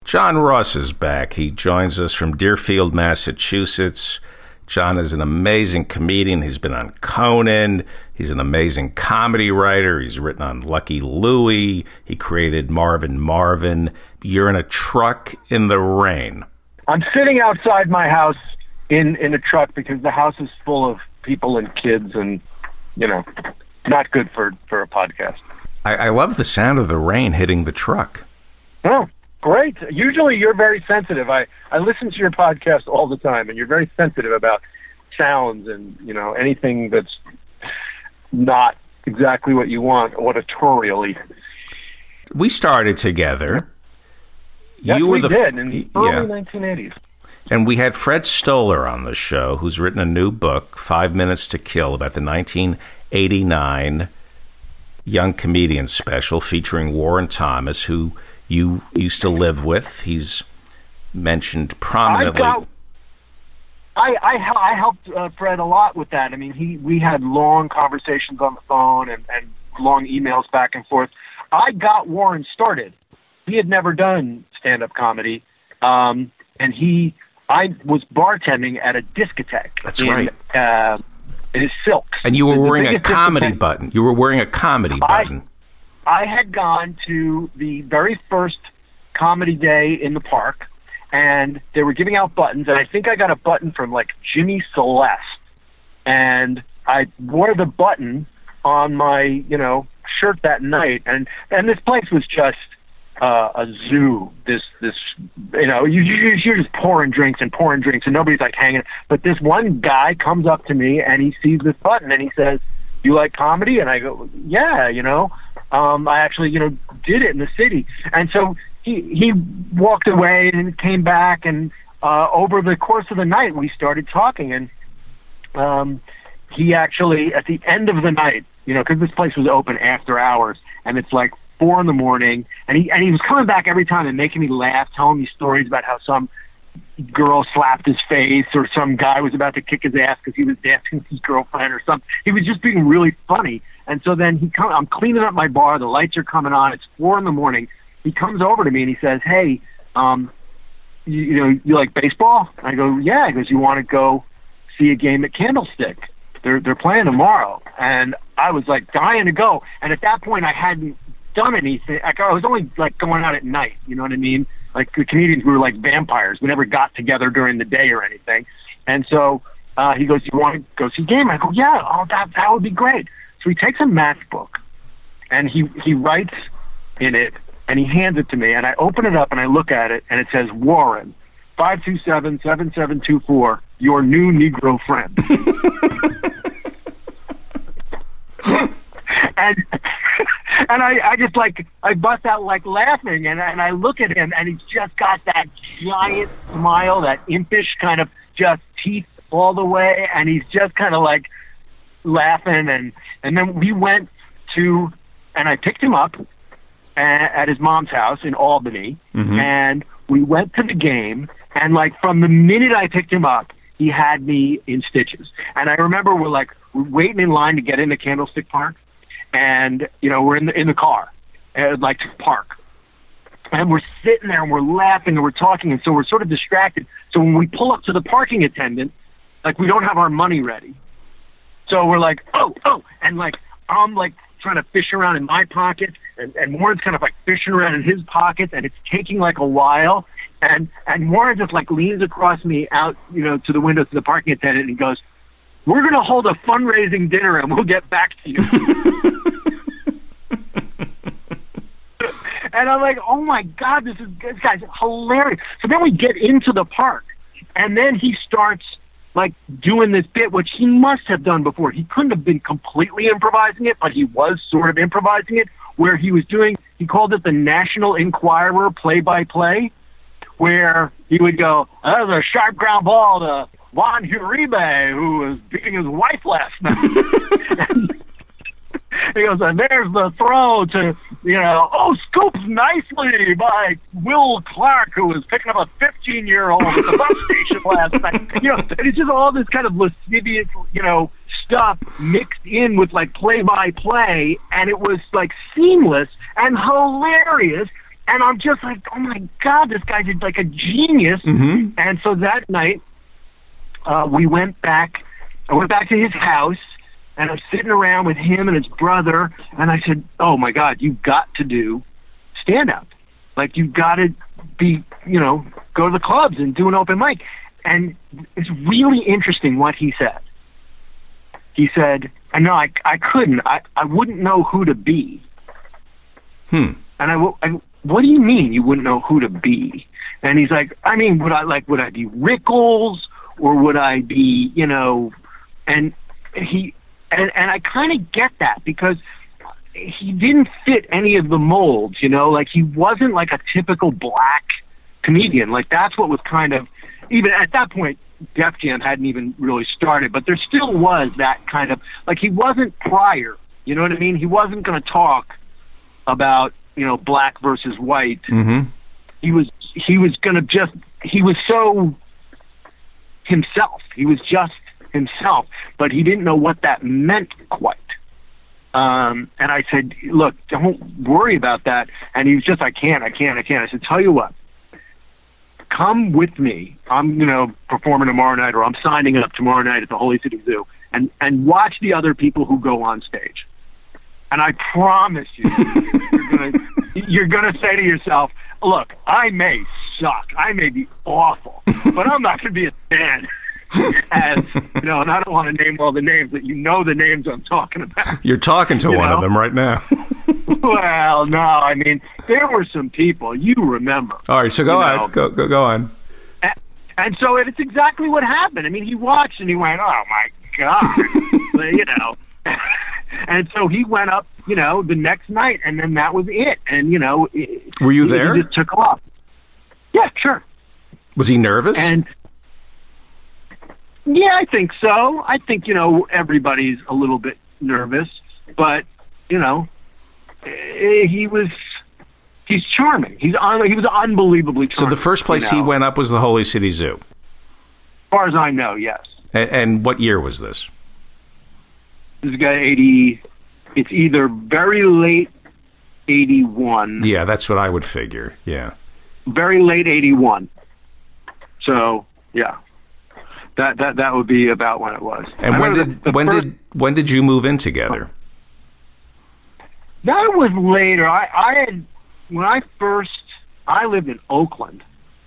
Jon Ross is back. He joins us from Deerfield, Massachusetts. Jon is an amazing comedian. He's been on Conan. He's an amazing comedy writer. He's written on Lucky Louie. He created Marvin Marvin. You're in a truck in the rain. I'm sitting outside my house in a truck because the house is full of people and kids and, not good for a podcast. I love the sound of the rain hitting the truck. Oh, great. Usually you're very sensitive. I listen to your podcast all the time, and you're very sensitive about sounds and, anything that's not exactly what you want auditorially. We started together. Yes, we did in the early 1980s. And we had Fred Stoller on the show, who's written a new book, 5 Minutes to Kill, about the 1989 Young Comedian special featuring Warren Thomas, who you used to live with. He's mentioned prominently. I helped Fred a lot with that. I mean, we had long conversations on the phone and long emails back and forth. I got Warren started. He had never done stand-up comedy, and I was bartending at a discotheque. That's right. In his Silks. And you were wearing a comedy button. You were wearing a comedy button. I had gone to the very first comedy day in the park, and they were giving out buttons, and I think I got a button from, Jimmy Celeste. And I wore the button on my, shirt that night, and this place was just a zoo. You're just pouring drinks, and nobody's hanging. But this one guy comes up to me and he sees this button and he says, "You like comedy?" And I go, "Yeah, I actually, did it in the city." And so he walked away and came back, and over the course of the night we started talking, and he actually, at the end of the night, because this place was open after hours, and it's 4 a.m, and he was coming back every time and making me laugh, telling me stories about how some girl slapped his face or some guy was about to kick his ass because he was dancing with his girlfriend or something. He was just being really funny. And so then I'm cleaning up my bar, the lights are coming on, it's 4 a.m. He comes over to me and he says, "Hey, you like baseball?" I go, "Yeah." He goes, "You want to go see a game at Candlestick? They're playing tomorrow." And I was dying to go. And at that point I hadn't done anything. I was only going out at night, you know what I mean? The comedians, we were like vampires. We never got together during the day or anything. And so he goes, "You want to go see a game?" I go, "Yeah, that would be great." So he takes a matchbook and he writes in it and he hands it to me, and I open it up and I look at it and it says, "Warren, 527-7724, your new Negro friend." And I just I bust out laughing, and I look at him and he's just got that giant smile, that impish kind of just teeth all the way, and he's just kind of laughing, and then we went to, and I picked him up at his mom's house in Albany, and we went to the game, and from the minute I picked him up, he had me in stitches. And I remember we're waiting in line to get into Candlestick Park, and we're in the car, to park, and we're sitting there and we're laughing and we're talking, and so we're sort of distracted. So when we pull up to the parking attendant, we don't have our money ready, so we're oh, and I'm trying to fish around in my pocket, and Warren's kind of fishing around in his pockets, and it's taking a while, and Warren just leans across me out to the window to the parking attendant, and he goes, "We're going to hold a fundraising dinner and we'll get back to you." And I'm "Oh my God, this guy's hilarious." So then we get into the park, and then he starts doing this bit, which he must have done before. He couldn't have been completely improvising it, but he was sort of improvising it, where he called it the National Enquirer play-by-play, where he would go, "That was a sharp ground ball to Juan Uribe, who was beating his wife last night." He goes, "And there's the throw to, scoops nicely by Will Clark, who was picking up a 15-year-old at the bus station last night." And it's just all this kind of lascivious, stuff mixed in with play-by-play, and it was seamless and hilarious. And I'm just like, oh my God, this guy's like a genius. Mm-hmm. And so that night, we went back. I went back to his house, and I'm sitting around with him and his brother. And I said, oh my God, you've got to do stand-up. Like, you've got to be, go to the clubs and do an open mic. And it's really interesting what he said. He said, no, I couldn't. I wouldn't know who to be. And what do you mean you wouldn't know who to be? And he's like, I mean, would I be Rickles, or would I be, and I kind of get that, because he didn't fit any of the molds, like he wasn't like a typical black comedian. Like, that's what was kind of, even at that point, Def Jam hadn't even really started, but there still was that kind of, like, he wasn't Pryor, you know what I mean? He wasn't going to talk about, black versus white. Mm-hmm. He was so himself. He was just himself, but he didn't know what that meant quite. And I said, look, don't worry about that. And he was just, I can't. I said, tell you what, come with me. I'm, performing tomorrow night, or I'm signing up tomorrow night at the Holy City Zoo, and watch the other people who go on stage. And I promise you, you're gonna say to yourself, look, I may suck, I may be awful, but I'm not gonna be as bad as, and I don't want to name all the names, but the names I'm talking about. You're talking to one of them right now. Well, no, I mean, there were some people, you remember. All right, so go on. Go on. And so it's exactly what happened. I mean, he watched and he went, oh my God. And so he went up, the next night, and then that was it. And, were you there? He just took off. Yeah, sure. Was he nervous? And yeah, I think so. I think, everybody's a little bit nervous, but, he's charming. He was unbelievably charming. So the first place he went up was the Holy City Zoo? As far as I know, yes. And what year was this? This guy, it's either very late 81. Yeah, that's what I would figure, yeah. Very late 81. So, yeah. That would be about when it was. And when did you move in together? That was later. I lived in Oakland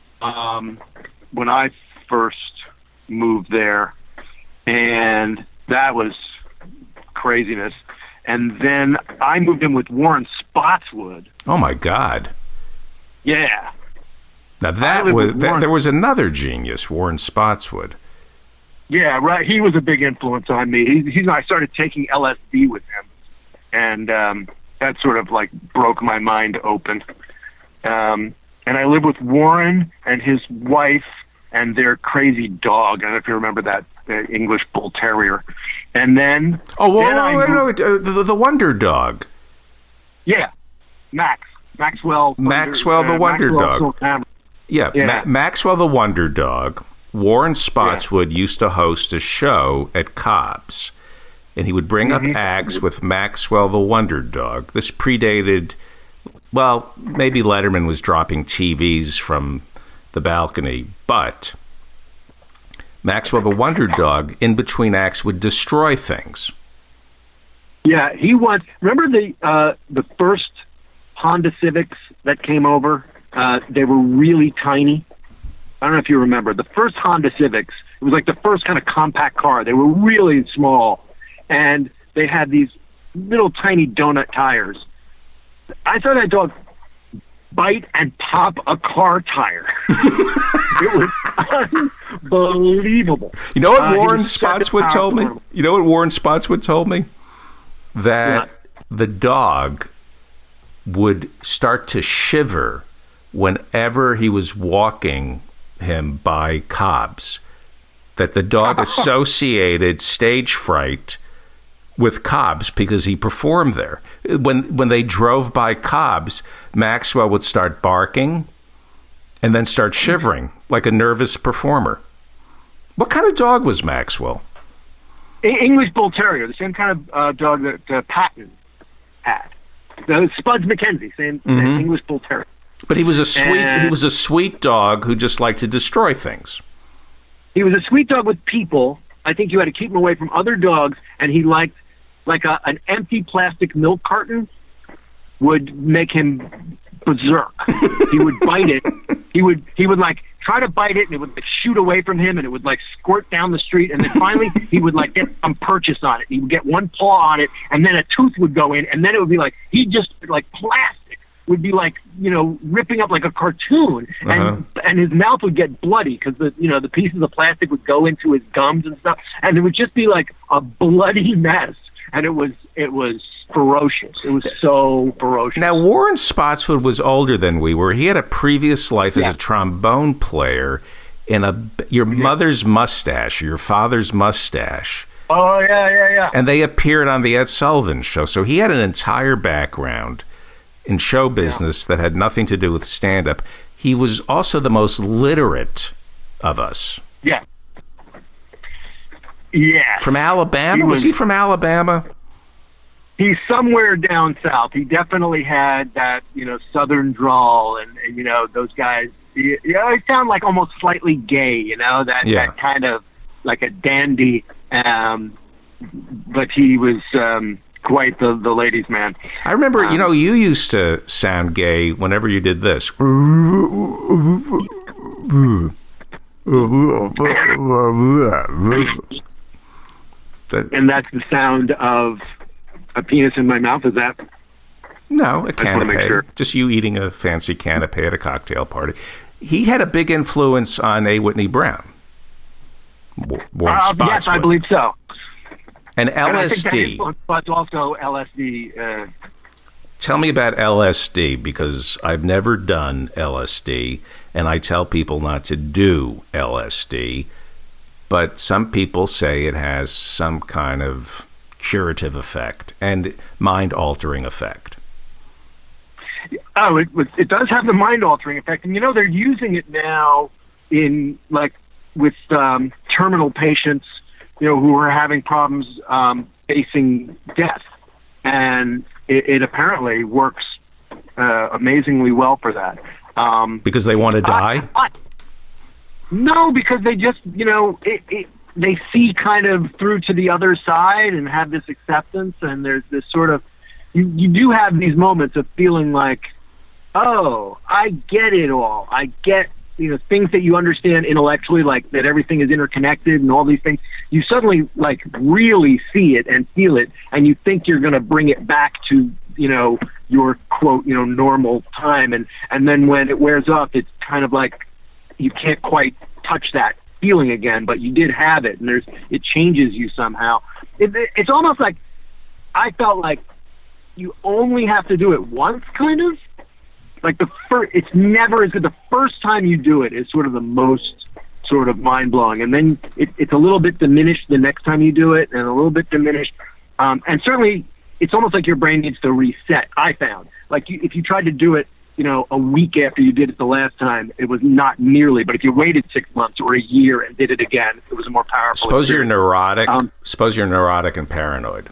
when I first moved there, and that was craziness. And then I moved in with Warren Spotswood. Oh my God! Yeah. Now there was another genius, Warren Spotswood. Yeah, right. He was a big influence on me. I started taking LSD with him, and that sort of like broke my mind open. And I lived with Warren and his wife and their crazy dog. I don't know if you remember that, English Bull Terrier. And then... Oh, wait, the Wonder Dog. Yeah, Maxwell the Wonder Dog. Yeah. Maxwell the Wonder Dog. Warren Spotswood used to host a show at Cobb's, and he would bring up acts with Maxwell the Wonder Dog. This predated... Well, maybe Letterman was dropping TVs from the balcony, but Maxwell the Wonder Dog, in between acts, would destroy things. Yeah, he was. Remember the first Honda Civics that came over? They were really tiny. I don't know if you remember. The first Honda Civics, it was like the first kind of compact car. They were really small, and they had these little tiny donut tires. I saw that dog bite and pop a car tire. It was unbelievable. You know what Warren Spotswood told me? You know what Warren Spotswood told me? That the dog would start to shiver whenever he was walking him by Cobb's. That the dog associated stage fright with Cobb's because he performed there. When they drove by Cobb's, Maxwell would start barking and then start shivering like a nervous performer. What kind of dog was Maxwell? English Bull Terrier, the same kind of dog that Patton had. Spuds McKenzie, same English Bull Terrier. But he was a sweet dog who just liked to destroy things. He was a sweet dog with people. I think you had to keep him away from other dogs, and he liked an empty plastic milk carton would make him berserk. He would bite it. He would like try to bite it, and it would like shoot away from him, and it would like squirt down the street, and then finally he would like get some purchase on it. He would get one paw on it, and then a tooth would go in, and then it would be like he just like plastic would be like, you know, ripping up like a cartoon, and his mouth would get bloody because the pieces of plastic would go into his gums and stuff, and it would just be like a bloody mess. And it was ferocious. It was so ferocious. Now, Warren Spotswood was older than we were. He had a previous life as a trombone player in your mother's mustache, your father's mustache. Oh, yeah. And they appeared on the Ed Sullivan Show. So he had an entire background in show business that had nothing to do with stand-up. He was also the most literate of us. Yeah. Yeah. From Alabama? Was he from Alabama? He's somewhere down south. He definitely had that, southern drawl and those guys. He sound like almost slightly gay, that kind of like a dandy. But he was quite the ladies' man. I remember, you used to sound gay whenever you did this. And that's the sound of a penis in my mouth, is that? No, a canapé. Sure. Just you eating a fancy canapé at a cocktail party. He had a big influence on A. Whitney Brown. Yes, I believe so. And LSD. And I think that but also LSD. Tell me about LSD, because I've never done LSD, and I tell people not to do LSD. But some people say it has some kind of curative effect and mind-altering effect. Oh, it does have the mind-altering effect. And, they're using it now in, with terminal patients, who are having problems facing death. And it apparently works amazingly well for that. Because they want to die? No, because they just, they see kind of through to the other side and have this acceptance, and there's this sort of, you do have these moments of feeling like, oh, I get it all. I get, things that you understand intellectually, like that everything is interconnected and all these things. You suddenly, really see it and feel it, and you think you're going to bring it back to, your, quote, normal time. And then when it wears off, it's kind of like, you can't quite touch that feeling again, but you did have it, and it changes you somehow. It's almost like I felt like you only have to do it once, kind of. Like it's never as good. The first time you do it is sort of the most sort of mind blowing, and then it's a little bit diminished the next time you do it, and a little bit diminished. And certainly, it's almost like your brain needs to reset. I found if you tried to do it, a week after you did it the last time, it was not nearly. But if you waited 6 months or a year and did it again, it was a more powerful. Suppose you're neurotic. Suppose you're neurotic and paranoid.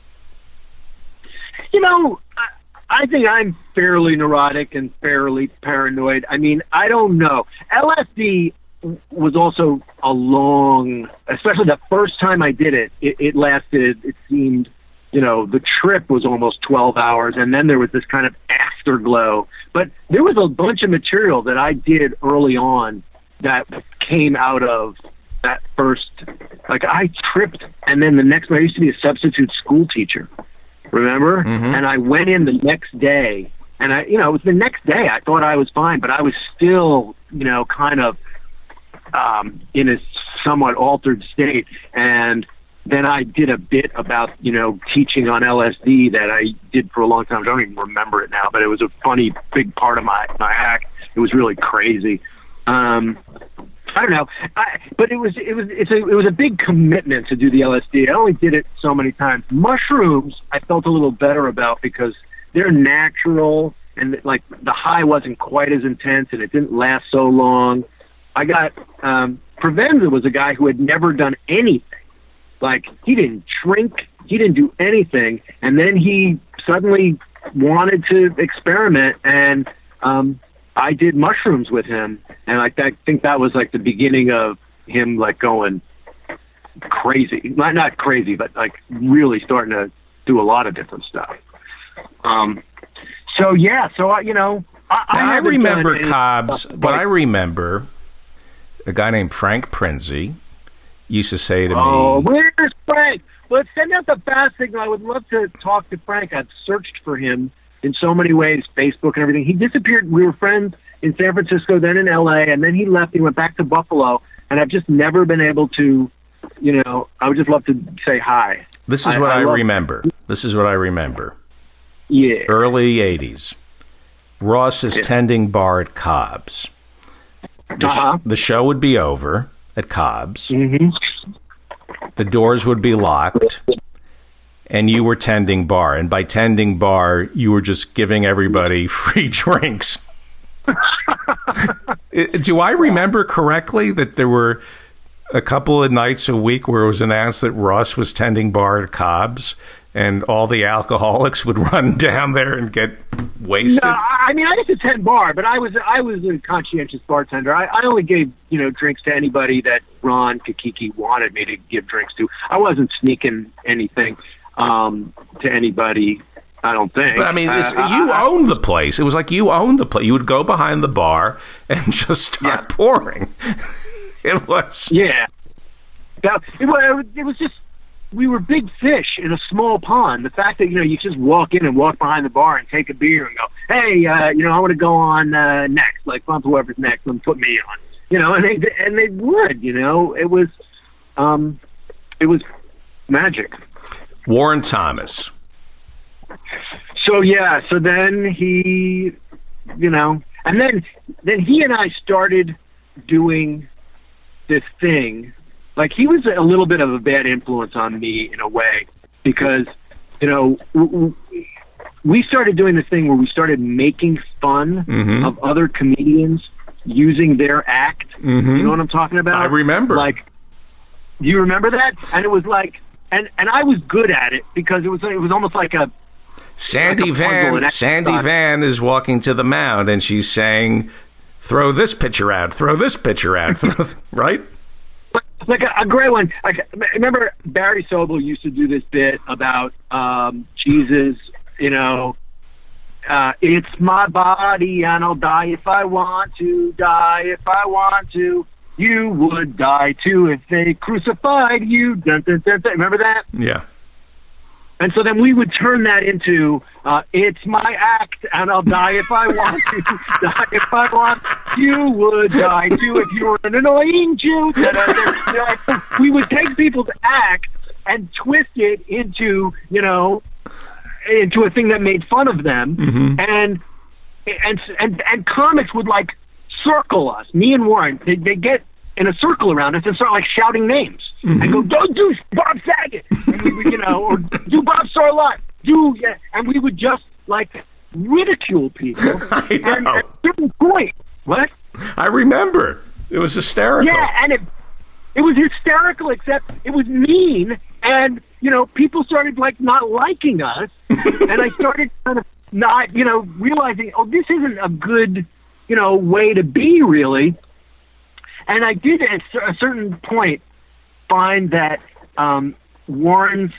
I think I'm fairly neurotic and fairly paranoid. I mean, I don't know. LSD was also a long, especially the first time I did it, it lasted, it seemed, the trip was almost 12 hours, and then there was this kind of afterglow. But there was a bunch of material that I did early on that came out of that first, I tripped, and then the next, I used to be a substitute school teacher, remember? Mm-hmm. And I went in the next day, and it was the next day. I thought I was fine, but I was still, kind of in a somewhat altered state. And then I did a bit about, teaching on LSD that I did for a long time. I don't even remember it now, but it was a funny, big part of my act. It was really crazy. I don't know, but it was a big commitment to do the LSD. I only did it so many times. Mushrooms, I felt a little better about because they're natural, and the high wasn't quite as intense, and it didn't last so long. I got Provenza was a guy who had never done anything. He didn't drink, he didn't do anything, and then he suddenly wanted to experiment, and I did mushrooms with him, and I think that was like the beginning of him like going crazy. Not crazy, but like really starting to do a lot of different stuff. So yeah, so I remember Cobb's, but I remember a guy named Frank Prinzi used to say to me, "Oh, where's Frank? Let's send out the fast signal. I would love to talk to Frank. I've searched for him in so many ways, Facebook and everything. He disappeared. We were friends in San Francisco, then in LA, and then he left. He went back to Buffalo, and I've just never been able to, I would just love to say hi." This is what I remember. This is what I remember. Yeah. Early 80s. Ross is tending bar at Cobb's. The show would be over at Cobb's. Mm-hmm. The doors would be locked, and you were tending bar. And by tending bar, you were just giving everybody free drinks. Do I remember correctly that there were a couple of nights a week where it was announced that Ross was tending bar at Cobb's, and all the alcoholics would run down there and get wasted? No, I mean, I used to tend bar, but I was a conscientious bartender. I only gave, drinks to anybody that Ron Kikiki wanted me to give drinks to. I wasn't sneaking anything to anybody, I don't think. But I mean, you owned the place. It was like you owned the place. You would go behind the bar and just start pouring. It was. Yeah. It was just, we were big fish in a small pond. The fact that, you just walk in and walk behind the bar and take a beer and go, hey, I want to go on next, like bump whoever's next and put me on, and they would, it was magic. Warren Thomas. So then he, and then he and I started doing this thing. Like, he was a little bit of a bad influence on me in a way, because, we started doing this thing where we started making fun of other comedians using their act. You know what I'm talking about? I remember. Like, do you remember that? And it was like, and I was good at it because it was almost like a Sandy Van is walking to the mound and she's saying, throw this pitcher out, throw this pitcher out, right? Like a great one. I remember Barry Sobel used to do this bit about Jesus, it's my body and I'll die if I want to, die if I want to. You would die too if they crucified you. Dun, dun, dun, dun. Remember that? Yeah. And so then we would turn that into, it's my act, and I'll die if I want to, die if I want. You would die too if you were an annoying Jew. We would take people's act and twist it into, into a thing that made fun of them. And comics would like circle us, me and Warren. They get in a circle around us and start like shouting names and go, don't do Bob Saget, and we would, or do Bob Sarlott, and we would just like ridicule people. I know. And at a certain point, what? I remember. It was hysterical. Yeah, and it was hysterical, except it was mean, and people started like not liking us, and I started kind of not, realizing, this isn't a good, way to be, really. And I did at a certain point find that Warren's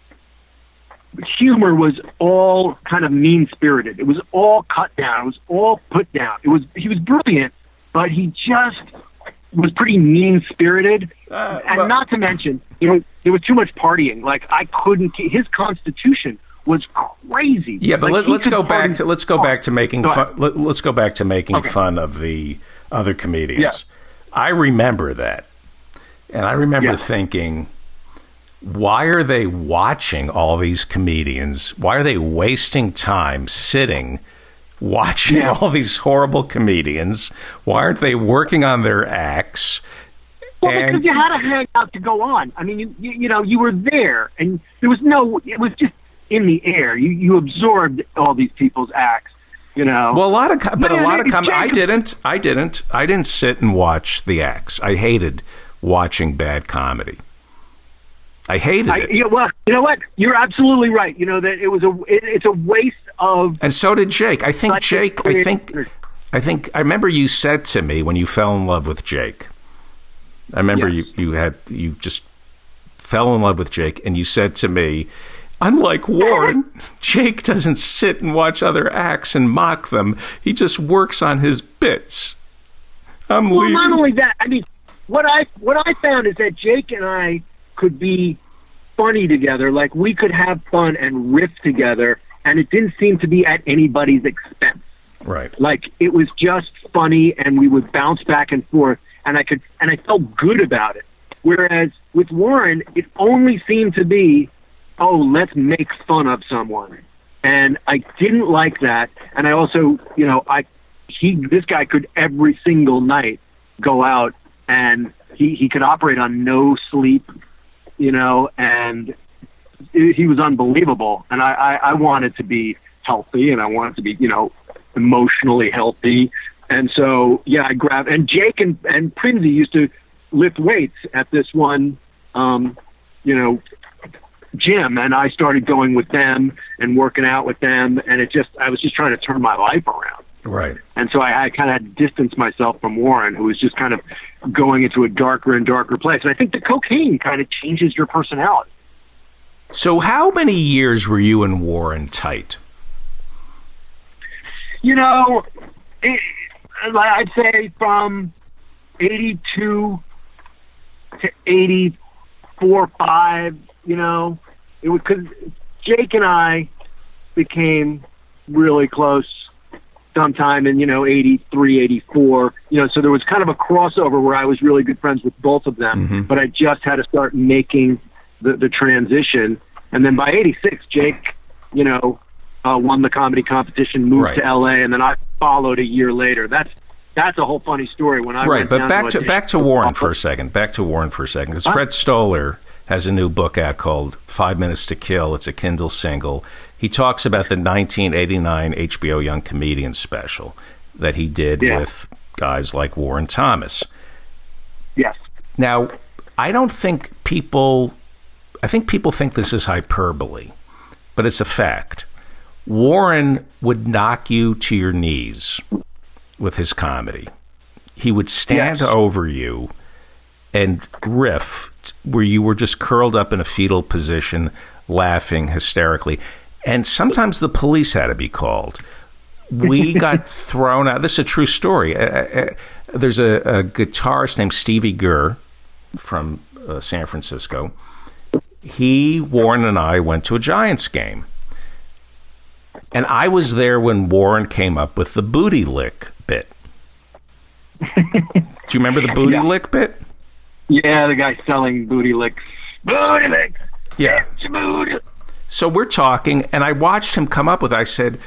humor was all kind of mean-spirited. It was all cut down. It was all put down. He was brilliant, but he just was pretty mean-spirited. And not to mention, there was too much partying. Like, I couldn't keep his constitution was crazy. Yeah, but like, let's go back to making fun. Let's go back to making fun of the other comedians. Yeah. I remember that, and I remember thinking, why are they watching all these comedians? Why are they wasting time sitting watching all these horrible comedians? Why aren't they working on their acts? Well, because you had to hang out to go on. I mean, you were there, and it was just in the air. You absorbed all these people's acts. Well, a lot of I didn't sit and watch the acts. I hated watching bad comedy. I hated it. You know what? You're absolutely right. That it's a waste of. And so did Jake. I think I remember you said to me when you fell in love with Jake. I remember you just fell in love with Jake, and you said to me, unlike Warren, Jake doesn't sit and watch other acts and mock them. He just works on his bits. I'm leaving. Not only that, I mean, what I found is that Jake and I could be funny together. Like, we could have fun and riff together, and it didn't seem to be at anybody's expense. Right. Like, it was just funny, and we would bounce back and forth, and I felt good about it. Whereas with Warren, it only seemed to be, oh, let's make fun of someone. And I didn't like that. And I also, this guy could every single night go out, and he could operate on no sleep, and he was unbelievable. And I wanted to be healthy, and I wanted to be, emotionally healthy. And so, I grabbed, and Jake and Prinsy used to lift weights at this one, gym, and I started going with them and working out with them, and I was just trying to turn my life around. Right. And so I kind of had to distance myself from Warren, who was just kind of going into a darker and darker place. And I think the cocaine kind of changes your personality. So how many years were you and Warren tight? I'd say from 82 to 84, 5, it was because Jake and I became really close sometime in, 83, 84, so there was kind of a crossover where I was really good friends with both of them, but I just had to start making the transition. And then by 86, Jake, won the comedy competition, moved to LA, and then I followed a year later. That's a whole funny story. When I went but down back to Warren for a second. Back to Warren for a second, because Fred Stoller has a new book out called 5 Minutes to Kill. It's a Kindle single. He talks about the 1989 HBO Young Comedian special that he did with guys like Warren Thomas. Yes. Now, I think people think this is hyperbole, but it's a fact. Warren would knock you to your knees with his comedy. He would stand over you and riff where you were just curled up in a fetal position, laughing hysterically. And sometimes the police had to be called. We got thrown out. This is a true story. There's a guitarist named Stevie Gurr from San Francisco. Warren and I went to a Giants game. And I was there when Warren came up with the booty lick bit. Do you remember the booty lick bit? Yeah, the guy selling booty licks. Booty licks. Yeah. Booty. So we're talking, and I watched him come up with, I said,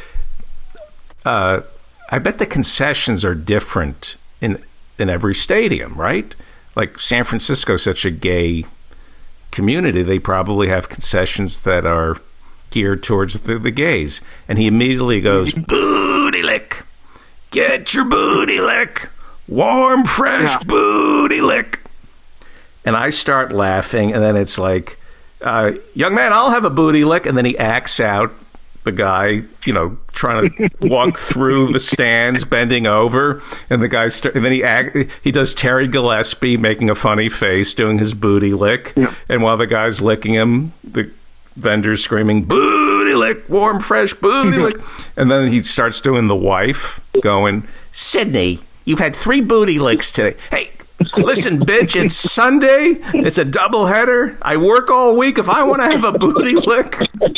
I bet the concessions are different in every stadium, right? Like San Francisco is such a gay community, they probably have concessions that are geared towards the gays. And he immediately goes, booty lick. Get your booty lick. Warm, fresh booty lick. And I start laughing, and then it's like, young man, I'll have a booty lick. And then he acts out the guy, trying to walk through the stands, bending over. And the guy, and then he does Terry Gillespie making a funny face, doing his booty lick. Yeah. And while the guy's licking him, the vendor's screaming, booty lick, warm, fresh booty lick. And then he starts doing the wife, going, Sydney, you've had 3 booty licks today. Hey, listen, bitch, it's Sunday. It's a doubleheader. I work all week. If I want to have a booty lick.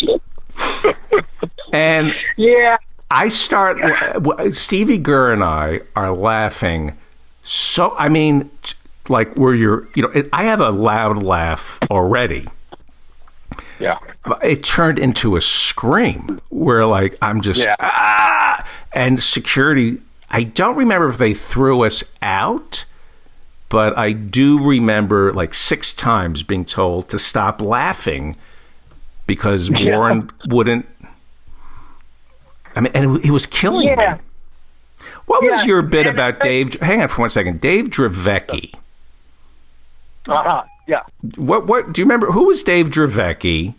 And Stevie Gurr and I are laughing. So, I mean, like I have a loud laugh already. Yeah. It turned into a scream where like, I'm just, and security, I don't remember if they threw us out, but I do remember like 6 times being told to stop laughing because Warren wouldn't. I mean, and he was killing me. What was your bit about Dave? Hang on for 1 second. Dave Dravecki. Yeah. What do you remember? Who was Dave Dravecki?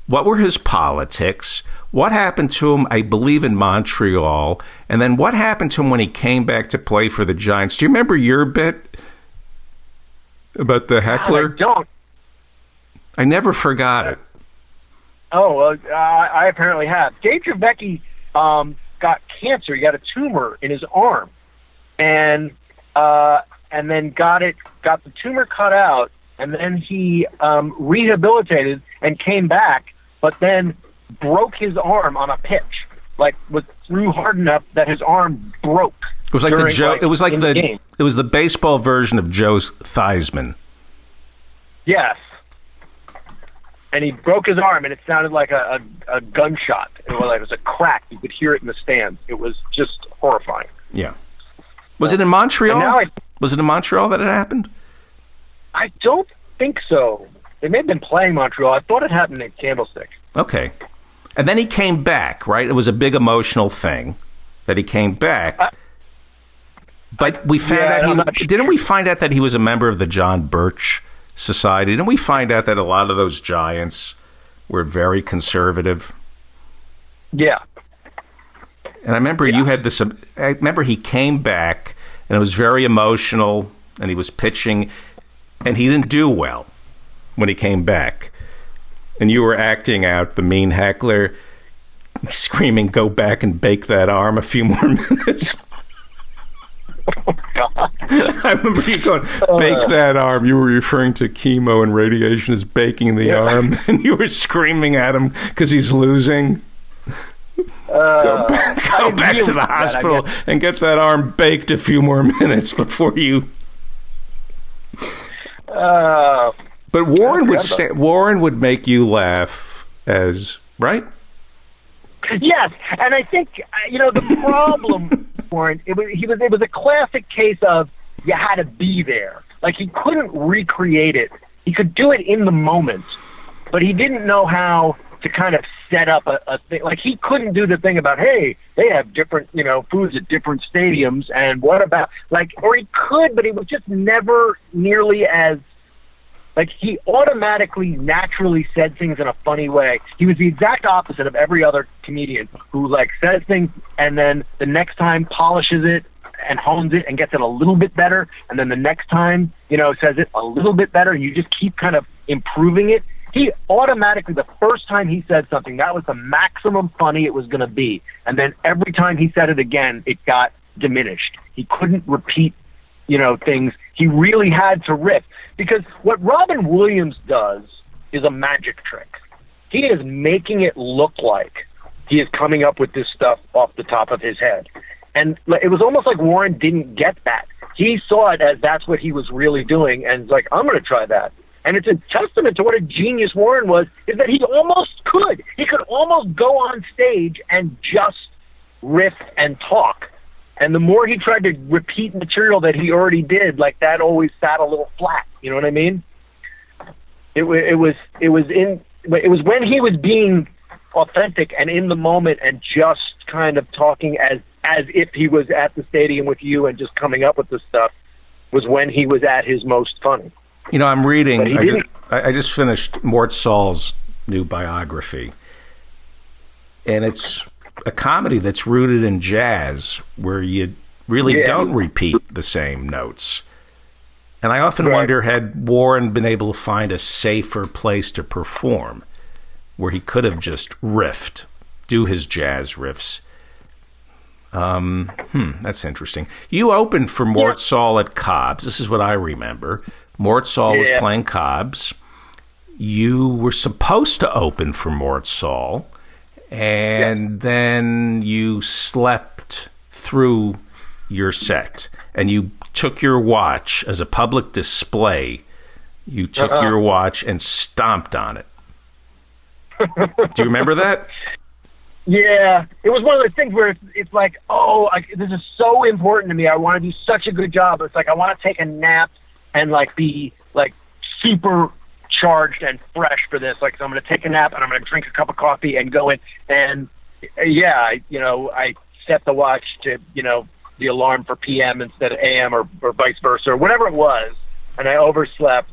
What were his politics? What happened to him, I believe, in Montreal? And then what happened to him when he came back to play for the Giants? Do you remember your bit about the heckler? I don't. I never forgot it. Oh, well, I apparently have. Dave Trevecki got cancer. He got a tumor in his arm, and then got the tumor cut out, and then he rehabilitated and came back, but then broke his arm on a pitch. Like, threw hard enough that his arm broke. It was like it was the baseball version of Joe Theismann. Yes. And he broke his arm, and it sounded like a gunshot. It was a crack. You could hear it in the stands. It was just horrifying. Yeah. Was it in Montreal? Was it in Montreal that it happened? I don't think so. They may have been playing Montreal. I thought it happened in Candlestick. Okay. And then he came back, right? It was a big emotional thing that he came back. But we found out didn't we find out that he was a member of the John Birch Society? Didn't we find out that a lot of those Giants were very conservative? Yeah. And I remember you had this. I remember he came back, and it was very emotional, and he was pitching, and he didn't do well when he came back. And you were acting out the mean heckler, screaming, "Go back and bake that arm a few more minutes." Oh, God. I remember you going, "Bake that arm." You were referring to chemo and radiation as baking the arm, and you were screaming at him because he's losing. Go back to the hospital and get that arm baked a few more minutes before you. But Warren would make you laugh, right? Yes, and I think the problem, Warren, it was a classic case of you had to be there. Like, he couldn't recreate it. He could do it in the moment, but he didn't know how to kind of set up a thing. Like, he couldn't do the thing about, hey, they have different, foods at different stadiums, and what about, or he could, but he was just never nearly as, he automatically, naturally said things in a funny way. He was the exact opposite of every other comedian who, says things and then the next time polishes it and hones it and gets it a little bit better, and then the next time, says it a little bit better, and you just keep kind of improving it. He automatically, the first time he said something, that was the maximum funny it was going to be. And then every time he said it again, it got diminished. He couldn't repeat, things. He really had to riff. Because what Robin Williams does is a magic trick. He is making it look like he is coming up with this stuff off the top of his head. And it was almost like Warren didn't get that. He saw it as that's what he was really doing, and like, I'm going to try that. And it's a testament to what a genius Warren was, is that he almost could. He could almost go on stage and just riff and talk. And the more he tried to repeat material that he already did, that always sat a little flat. You know what I mean? It was when he was being authentic and in the moment and just kind of talking as if he was at the stadium with you and just coming up with this stuff, was when he was at his most funny. I'm reading. I just finished Mort Saul's new biography, and it's a comedy that's rooted in jazz, where you really don't repeat the same notes. And I often wonder, had Warren been able to find a safer place to perform, where he could have just riffed, do his jazz riffs. That's interesting. You opened for Mort Saul at Cobb's. This is what I remember. Mort Saul was playing Cobb's. You were supposed to open for Mort Saul, and then you slept through your set, and you took your watch as a public display. You took your watch and stomped on it. Do you remember that? Yeah, it was one of those things where it's like, this is so important to me. I want to do such a good job. It's like I want to take a nap and be super charged and fresh for this. So I'm going to take a nap and I'm going to drink a cup of coffee and go in. And I set the watch to the alarm for PM instead of AM or vice versa or whatever it was, and I overslept.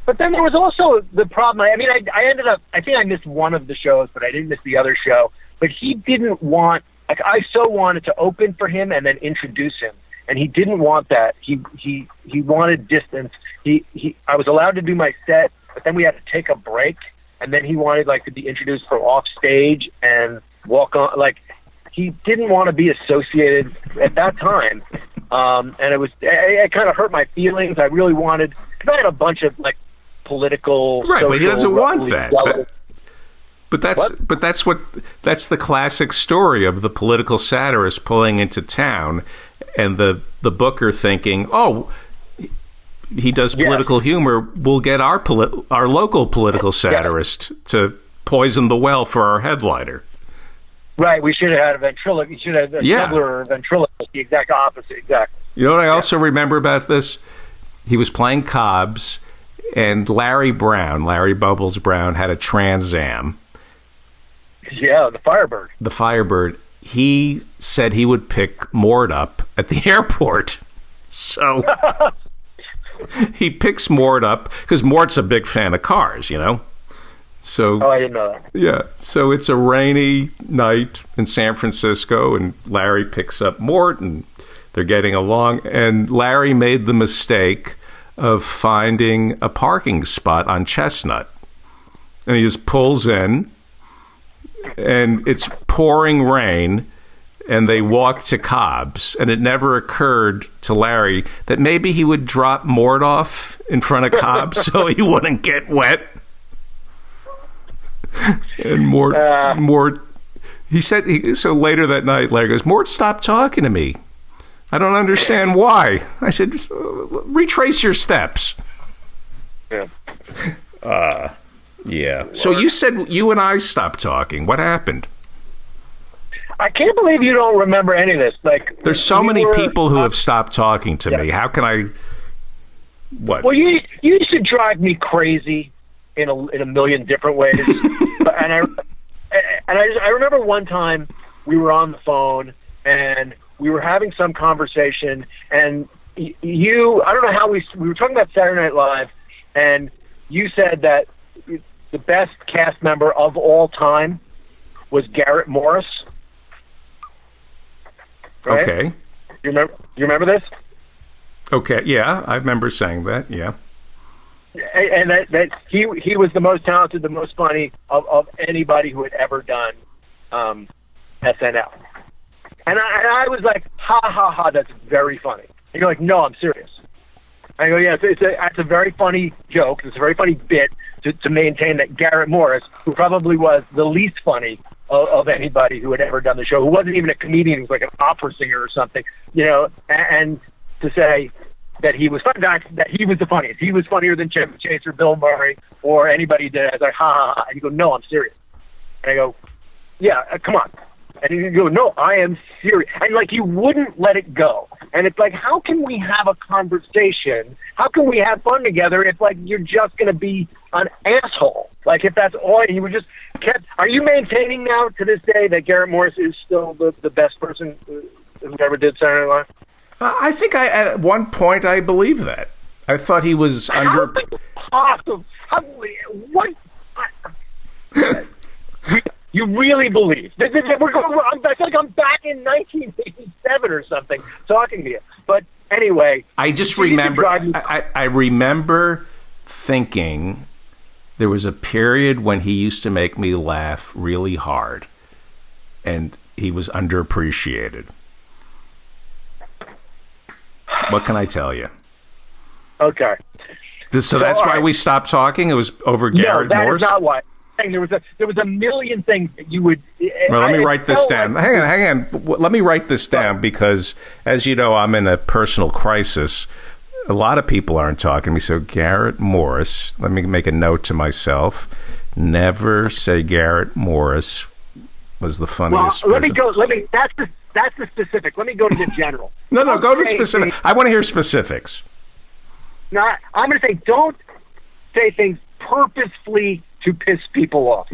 But then there was also the problem. I mean, I ended up, I think I missed one of the shows, but I didn't miss the other show. But he didn't want, like, I so wanted to open for him and then introduce him. And he didn't want that. He wanted distance. I was allowed to do my set, but then we had to take a break. And then he wanted, like, to be introduced from off stage and walk on. Like, he didn't want to be associated at that time. And it kind of hurt my feelings. I really wanted, because I had a bunch of, like, political, right, but he doesn't want that. But that's the classic story of the political satirist pulling into town, and the booker thinking, oh, he does political humor, we'll get our local political satirist to poison the well for our headliner. Right, we should have had a ventriloquist. We should have had a Smuggler or a ventriloquist, the exact opposite, exactly. You know what I also remember about this? He was playing Cobbs, and Larry Bubbles Brown, had a Trans Am. Yeah, the Firebird. The Firebird. He said he would pick Mort up at the airport. So he picks Mort up, because Mort's a big fan of cars, you know? So, I didn't know that. Yeah. So it's a rainy night in San Francisco, and Larry picks up Mort, and they're getting along. And Larry made the mistake of finding a parking spot on Chestnut. And he just pulls in, and it's pouring rain, and they walk to Cobb's. And it never occurred to Larry that maybe he would drop Mort off in front of Cobb's so he wouldn't get wet. And Mort, he said, so later that night, Larry goes, Mort, stop talking to me. I don't understand why. I said, retrace your steps. Yeah. Yeah. So you said you and I stopped talking. What happened? I can't believe you don't remember any of this. Like, there's so many people who have stopped talking to me. How can I? What? Well, you used to drive me crazy in a million different ways. and I remember one time we were on the phone and we were having some conversation, and I don't know how we were talking about Saturday Night Live, and you said that the best cast member of all time was Garrett Morris. Right? Okay. You remember this? Okay. Yeah, I remember saying that. Yeah. And that he was the most talented, the most funny of anybody who had ever done SNL. And I was like, ha ha ha, that's very funny. And you're like, no, I'm serious. I go, yeah, it's a very funny joke. It's a very funny bit to maintain that Garrett Morris, who probably was the least funny of anybody who had ever done the show, who wasn't even a comedian, he was like an opera singer or something, you know, and to say that he was funny, that he was the funniest. He was funnier than Chevy Chase or Bill Murray or anybody did. I was like, ha ha ha. And you go, no, I'm serious. And I go, yeah, come on. And you go, no, I am serious. And, like, you wouldn't let it go. And it's like, how can we have a conversation? How can we have fun together if, like, you're just going to be an asshole? Like, if that's all you were just kept. Are you maintaining now to this day that Garrett Morris is still the best person who ever did Saturday Night Live? I think at one point I believe that. I thought he was under. Awesome. What? You really believe? I feel like I'm back in 1987 or something talking to you. But anyway, I just remember. I remember thinking there was a period when he used to make me laugh really hard, and he was underappreciated. What can I tell you? Okay. So that's why we stopped talking? It was over Garrett Morris? No, that is not why. There was a million things that you would. Well, let me write this down. Hang on. Let me write this down because, as you know, I'm in a personal crisis. A lot of people aren't talking to me. So Garrett Morris. Let me make a note to myself. Never say Garrett Morris was the funniest. Well, let me go. That's the specific. Let me go to the general. No, go to specific. I want to hear specifics. No, I'm going to say don't say things purposefully to piss people off.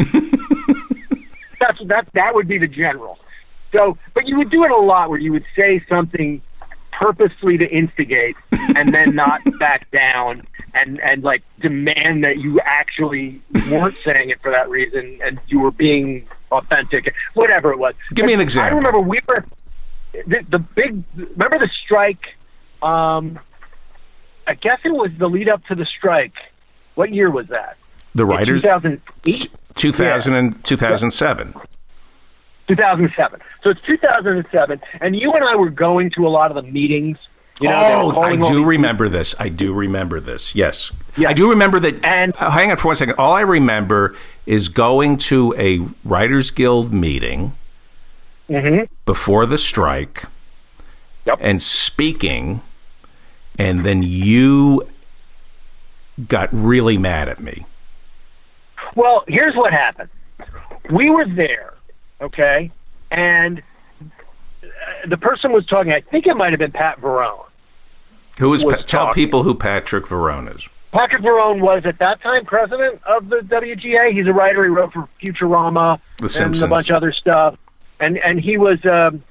That would be the general. So, but you would do it a lot where you would say something purposely to instigate and then not back down and like demand that you actually weren't saying it for that reason and you were being authentic, whatever it was. Give me an example. I remember we were remember the strike? I guess it was the lead up to the strike. What year was that? The writers? 2008? 2000 and 2007. 2007. So it's 2007, and you and I were going to a lot of the meetings. I do remember this. I do remember this. Yes. Yeah. I do remember that. And hang on for 1 second. All I remember is going to a Writers Guild meeting before the strike and speaking, and then you got really mad at me. Well, here's what happened. We were there, okay, and the person was talking. I think it might have been Pat Verone. Who is? Tell people who Patrick Verone is. Patrick Verone was at that time president of the WGA. He's a writer. He wrote for Futurama and a bunch of other stuff. And he was, an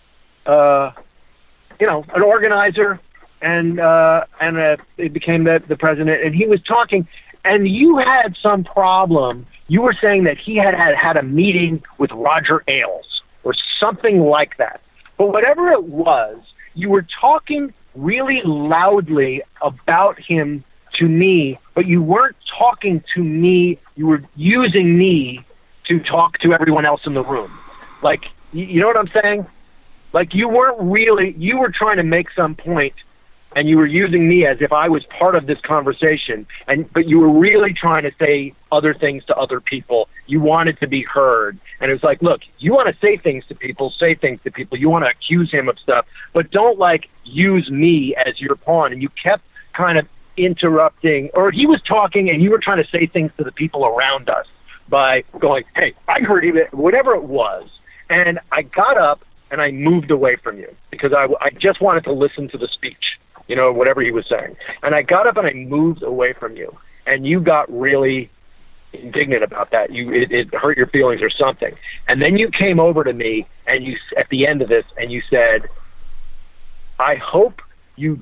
organizer, and he became the president. And he was talking, and you had some problem. You were saying that he had a meeting with Roger Ailes or something like that. But whatever it was, you were talking really loudly about him to me, but you weren't talking to me. You were using me to talk to everyone else in the room. Like, you know what I'm saying? Like, you were trying to make some point, and you were using me as if I was part of this conversation, but you were really trying to say other things to other people. You wanted to be heard. And it was like, look, you want to say things to people, say things to people. You want to accuse him of stuff, but don't, like, use me as your pawn. And you kept kind of interrupting, or he was talking, and you were trying to say things to the people around us by going, hey, I heard him, whatever it was. And I got up, and I moved away from you because I just wanted to listen to the speech, whatever he was saying. And I got up and I moved away from you, and you got really indignant about that. It hurt your feelings or something. And then you came over to me, and you, at the end of this, and you said, I hope you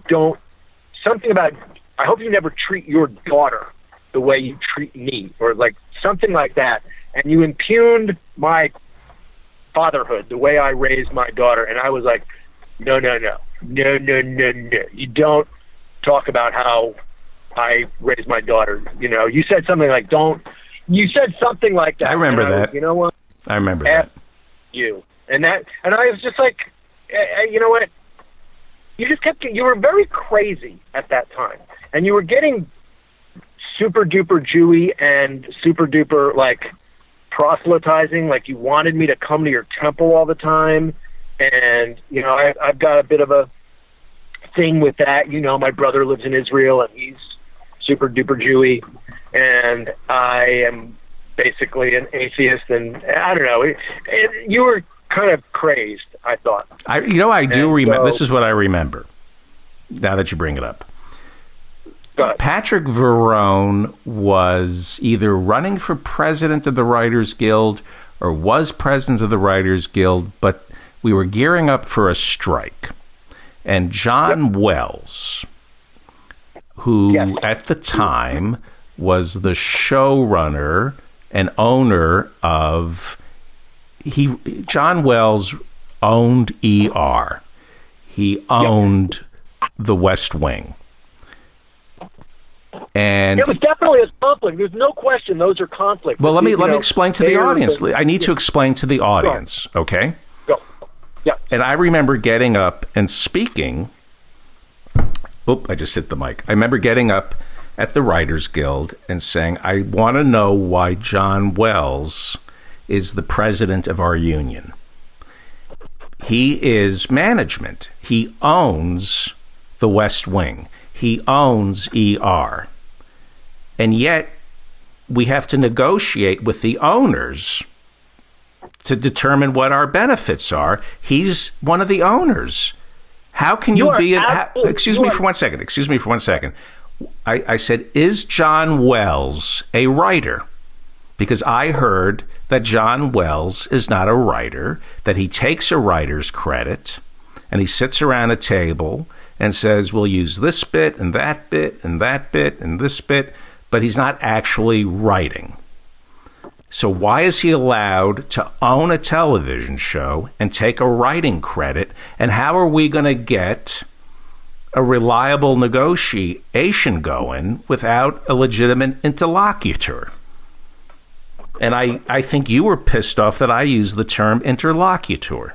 never treat your daughter the way you treat me, or like something like that. And you impugned my fatherhood, the way I raised my daughter. And I was like, no. You don't talk about how I raised my daughter. You said something like, you said something like that. I remember that. You know what? I remember that. You. And I was just like, you know what? You were very crazy at that time. And you were getting super duper Jewy and super duper, like, proselytizing, like you wanted me to come to your temple all the time. And, I've got a bit of a thing with that. My brother lives in Israel, and he's super duper Jewy, and I am basically an atheist, and I don't know. You were kind of crazed, I thought. I do remember. This is what I remember, now that you bring it up. Patrick Verone was either running for president of the Writers Guild or was president of the Writers Guild, but we were gearing up for a strike. And John Wells, who at the time was the showrunner and owner of... John Wells owned ER. He owned The West Wing. And it was definitely a conflict. There's no question those are conflicts. Well, let me explain to the audience. I need to explain to the audience, okay? Go. Yeah. And I remember getting up and speaking. I just hit the mic. I remember getting up at the Writers Guild and saying, I want to know why John Wells is the president of our union. He is management. He owns The West Wing. He owns ER. And yet, we have to negotiate with the owners to determine what our benefits are. He's one of the owners. How can you be... Excuse me for 1 second. I said, is John Wells a writer? Because I heard that John Wells is not a writer, that he takes a writer's credit, and he sits around a table and says, we'll use this bit and that bit and that bit and this bit, but he's not actually writing. So why is he allowed to own a television show and take a writing credit? And how are we going to get a reliable negotiation going without a legitimate interlocutor? And I think you were pissed off that I used the term interlocutor.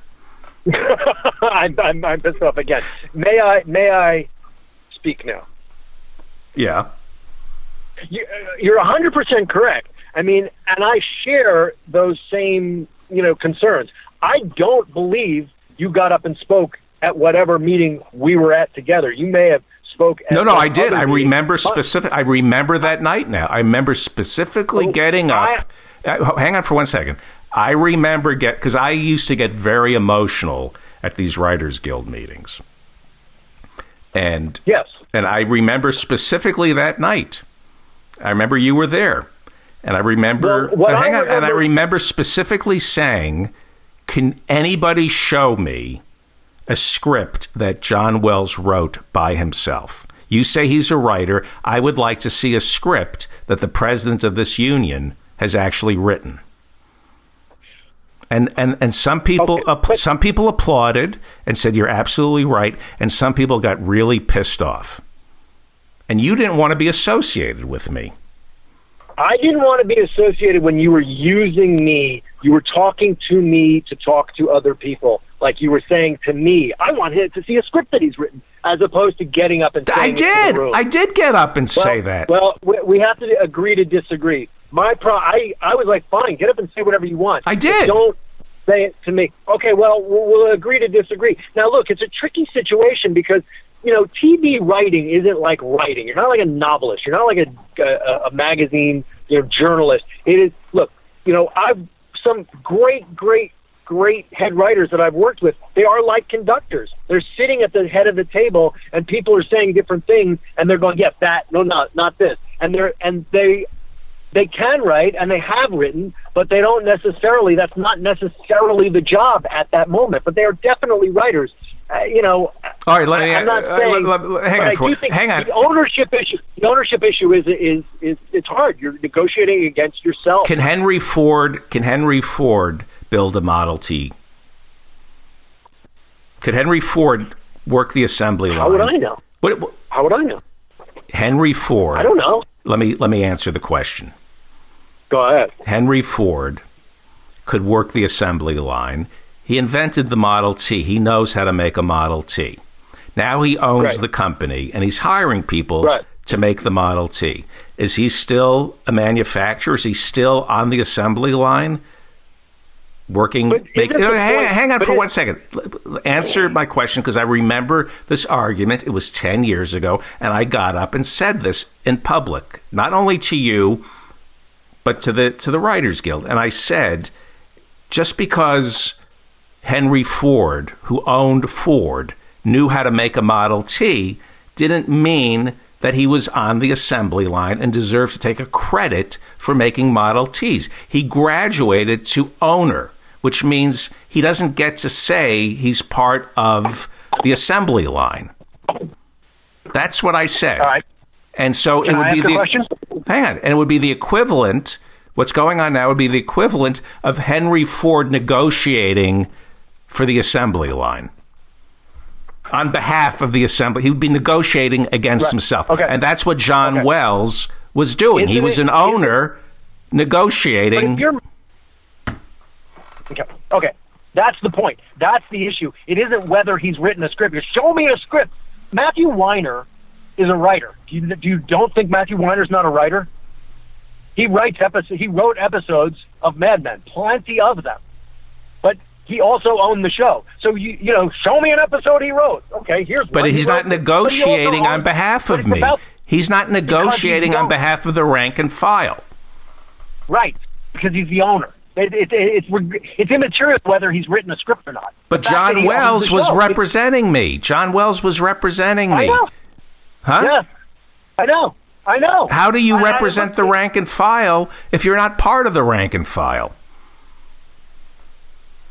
I'm pissed off again. May I speak now? Yeah. You're 100% correct. I mean, and I share those same, concerns. I don't believe you got up and spoke at whatever meeting we were at together. You may have spoke at No, I did. I remember I remember that night now. I remember specifically getting up. Hang on for 1 second. I remember because I used to get very emotional at these Writers Guild meetings. And yes. And I remember specifically that night. I remember you were there. And I remember, and I remember specifically saying, can anybody show me a script that John Wells wrote by himself? You say he's a writer. I would like to see a script that the president of this union has actually written. And some people some people applauded and said, you're absolutely right. And some people got really pissed off. And you didn't want to be associated with me. I didn't want to be associated when you were using me. You were talking to me to talk to other people. Like you were saying to me, I want him to see a script that he's written, as opposed to getting up and saying I did get up and say that. Well, we have to agree to disagree. I was like, fine, get up and say whatever you want. I did. But don't say it to me. Okay, well, we'll agree to disagree. Now, look, it's a tricky situation because, TV writing isn't like writing. You're not like a novelist. You're not like a magazine, journalist. It is, look, I've some great head writers that I've worked with. They are like conductors. They're sitting at the head of the table and people are saying different things and they're going, yeah, that, no, not this. And they can write and they have written, but they don't necessarily, that's not necessarily the job at that moment, but they are definitely writers. All right, let me. I'm not saying, hang on. The ownership issue is it's hard. You're negotiating against yourself. Can Henry Ford build a Model T? Could Henry Ford work the assembly line? How would I know? How would I know? Henry Ford. I don't know. Let me answer the question. Go ahead. Henry Ford could work the assembly line. He invented the Model T. He knows how to make a Model T. Now he owns the company, and he's hiring people to make the Model T. Is he still a manufacturer? Is he still on the assembly line working? Hang on for 1 second. Answer my question, because I remember this argument. It was 10 years ago, and I got up and said this in public, not only to you, but to the Writers Guild. And I said, just because Henry Ford, who owned Ford, knew how to make a Model T, didn't mean that he was on the assembly line and deserved to take a credit for making Model Ts. He graduated to owner, which means he doesn't get to say he's part of the assembly line. That's what I said. All right. And so it would be and it would be the equivalent. What's going on now would be the equivalent of Henry Ford negotiating for the assembly line on behalf of the assembly. He would be negotiating against himself. Okay. And that's what John Wells was doing. He was an owner negotiating. Okay. That's the point. That's the issue. It isn't whether he's written a script. Show me a script. Matthew Weiner is a writer. You don't think Matthew Weiner's not a writer? He writes episodes. He wrote episodes of Mad Men, plenty of them. But he also owned the show. So show me an episode he wrote. Okay, here's. But he's not negotiating on behalf of me. He's not negotiating on behalf of the rank and file. Right, because he's the owner. It's immaterial whether he's written a script or not. But John Wells was representing me. John Wells was representing me. I know. Huh? Yeah, I know. How do you represent the rank and file if you're not part of the rank and file?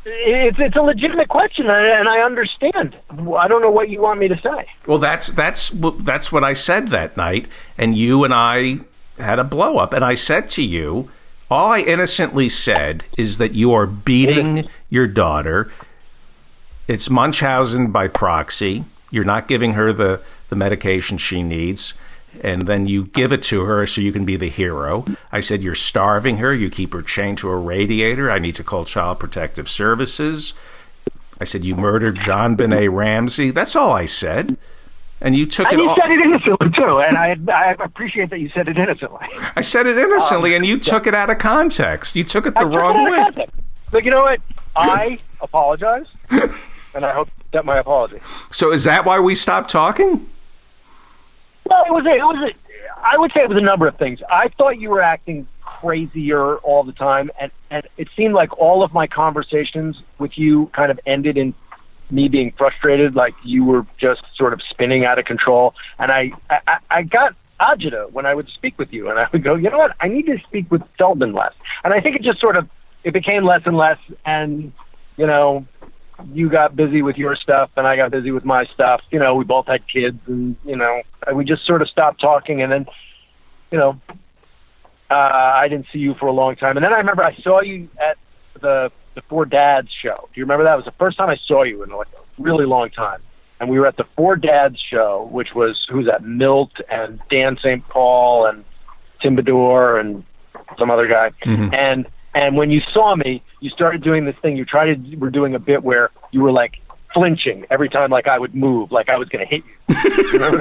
It's a legitimate question, and I understand. I don't know what you want me to say. Well, that's what I said that night, and you and I had a blow up, and I said to you, all I innocently said is that you are beating your daughter. It's Munchausen by proxy. You're not giving her the medication she needs, and then you give it to her so you can be the hero. I said you're starving her. You keep her chained to a radiator. I need to call Child Protective Services. I said you murdered John Benet Ramsey. That's all I said. And you took it all. And you said it innocently, too, and I appreciate that you said it innocently. I said it innocently, and you took it out of context. You took it the wrong way. But you know what? I apologize, and I hope that my apology. So is that why we stopped talking? Well, I would say it was a number of things. I thought you were acting crazier all the time, and it seemed like all of my conversations with you kind of ended in me being frustrated, like you were just sort of spinning out of control. And I got agita when I would speak with you, and I would go, you know what, I need to speak with Feldman less. And I think it just sort of, it became less and less, and, you know, you got busy with your stuff, and I got busy with my stuff. You know, we both had kids, and, you know, we just sort of stopped talking, and then, you know, I didn't see you for a long time. And then I remember I saw you at the Four Dads show. Do you remember that? It was the first time I saw you in like a really long time. And we were at the Four Dads show, which was, who's that? Milt and Dan St. Paul and Tim Bador and some other guy. Mm-hmm. And when you saw me, you started doing this thing. You were doing a bit where you were like flinching every time, like I would move, like I was going to hit you. Do you remember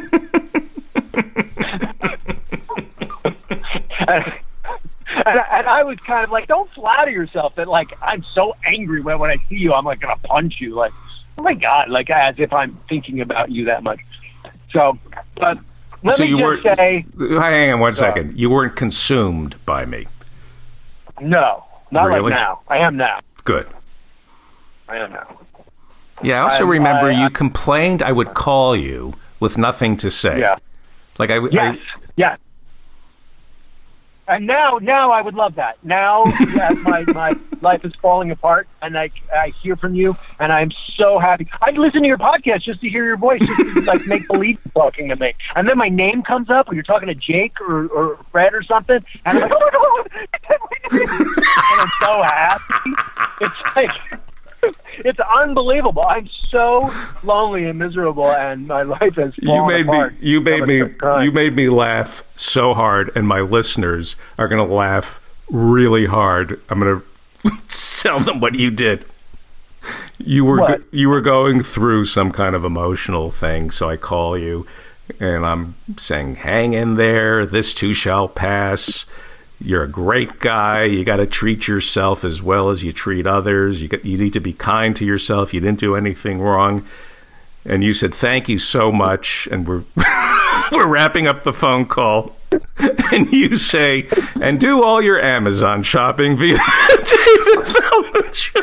that? And I was kind of like, don't flatter yourself that like I'm so angry when I see you, I'm like going to punch you. Like, oh my God, like as if I'm thinking about you that much. So, but let me just say. Hang on one second. You weren't consumed by me. No, not really? Like now. I am now. Good. I am now. Yeah, I also remember you complained I would call you with nothing to say. Yeah. Like Yes. Yeah. And now I would love that. Now, as my life is falling apart, and I hear from you, and I'm so happy. I'd listen to your podcast just to hear your voice, just to, like, make believe talking to me. And then my name comes up when you're talking to Jake or Fred or something, and I'm like, oh my God, and I'm so happy. It's like, it's unbelievable. I'm so lonely and miserable, and my life has fallen apart. You made me laugh so hard, and my listeners are going to laugh really hard. I'm going to tell them what you did. You were going through some kind of emotional thing, so I call you, and I'm saying, "Hang in there. This too shall pass. You're a great guy. You got to treat yourself as well as you treat others. You need to be kind to yourself. You didn't do anything wrong." And you said, "Thank you so much." And we're we're wrapping up the phone call. And you say, "And do all your Amazon shopping via David Feldman Show."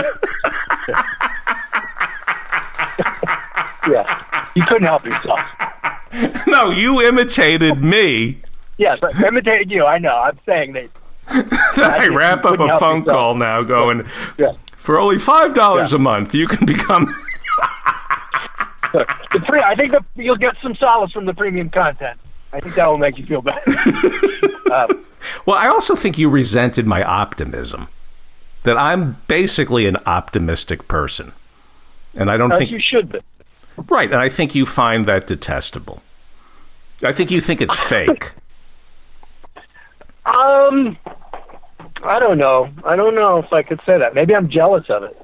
Yeah, you couldn't help yourself. No, you imitated me. Yes, I imitated you. I know. I'm saying that. I wrap up a phone call now going, for only $5 a month, you can become... I think that you'll get some solace from the premium content. I think that will make you feel better. Well, I also think you resented my optimism. That I'm basically an optimistic person. And I don't think... You should be. Right, and I think you find that detestable. I think you think it's fake. I don't know. I don't know if I could say that. Maybe I'm jealous of it.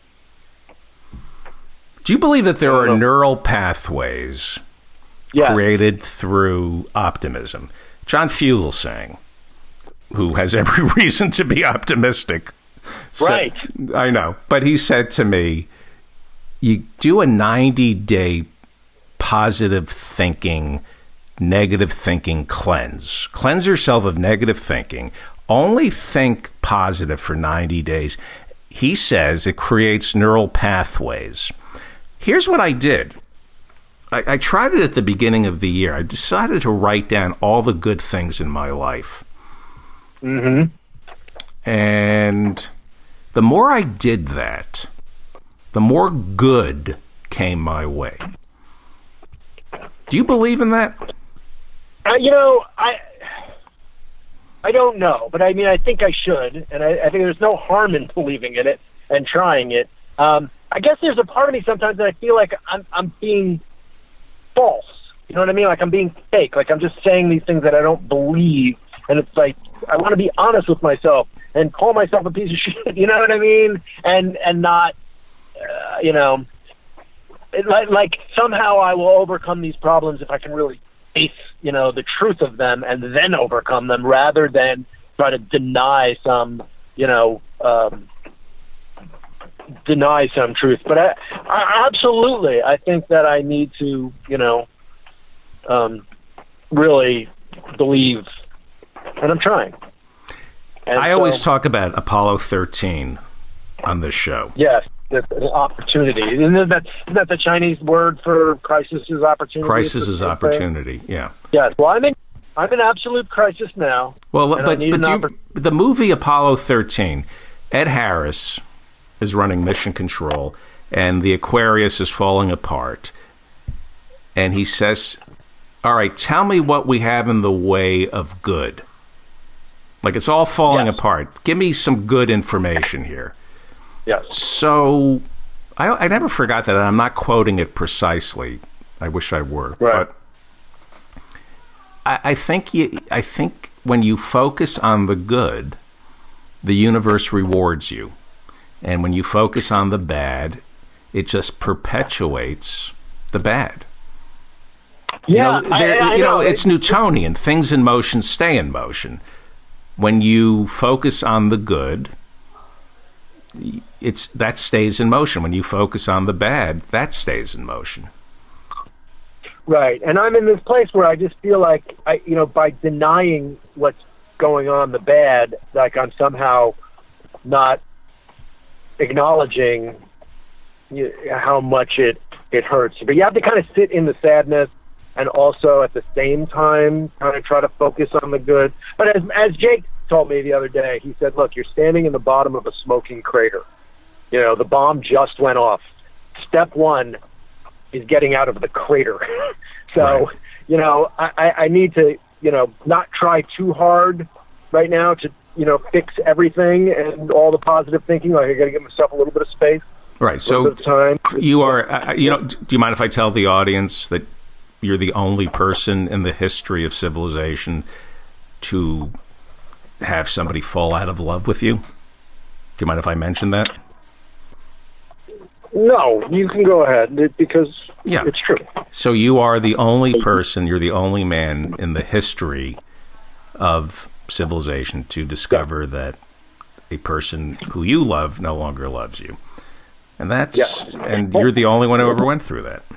Do you believe that there are neural pathways created through optimism? John Fugelsang, who has every reason to be optimistic. Right. I know. But he said to me, you do a 90-day positive thinking, negative thinking cleanse. Cleanse yourself of negative thinking. Only think positive for 90 days. He says it creates neural pathways. Here's what I did. I tried it at the beginning of the year. I decided to write down all the good things in my life. Mm-hmm. And the more I did that, the more good came my way. Do you believe in that? You know, I don't know, but I mean, I think I should, and I think there's no harm in believing in it and trying it. I guess there's a part of me sometimes that I feel like I'm being false. You know what I mean? Like I'm being fake. Like I'm just saying these things that I don't believe, and it's like I want to be honest with myself and call myself a piece of shit. You know what I mean? And not, you know, like somehow I will overcome these problems if I can really face, you know, the truth of them and then overcome them, rather than try to deny some, you know, deny some truth. But I absolutely, I think that I need to, you know, really believe, and I'm trying. And I always talk about Apollo 13 on this show. Yes. The opportunity. Isn't that the Chinese word for crisis is opportunity? Crisis is opportunity, yeah. Yes. Well, I'm in absolute crisis now. Well, but the movie Apollo 13, Ed Harris is running mission control, and the Aquarius is falling apart. And he says, all right, tell me what we have in the way of good. Like, it's all falling apart. Give me some good information here. Yes. So I never forgot that. I'm not quoting it precisely. I wish I were. Right. But I think when you focus on the good, the universe rewards you. And when you focus on the bad, it just perpetuates the bad. Yeah, you know, it's Newtonian. Things in motion stay in motion. When you focus on the good, that stays in motion. When you focus on the bad, that stays in motion. Right. And I'm in this place where I just feel like by denying what's going on, the bad, like I'm somehow not acknowledging how much it hurts. But you have to kind of sit in the sadness and also at the same time kind of try to focus on the good. But as Jake told me the other day, he said, look, you're standing in the bottom of a smoking crater. You know, the bomb just went off. Step one is getting out of the crater. So, right. You know, I need to, you know, not try too hard right now to, you know, fix everything and all the positive thinking. Like I got to give myself a little bit of space. Right. So time. You are, you know, do you mind if I tell the audience that you're the only person in the history of civilization to have somebody fall out of love with you? Do you mind if I mention that? No, you can go ahead because it's true. So you are the only person, you're the only man in the history of civilization to discover that a person who you love no longer loves you. And and you're the only one who ever went through that.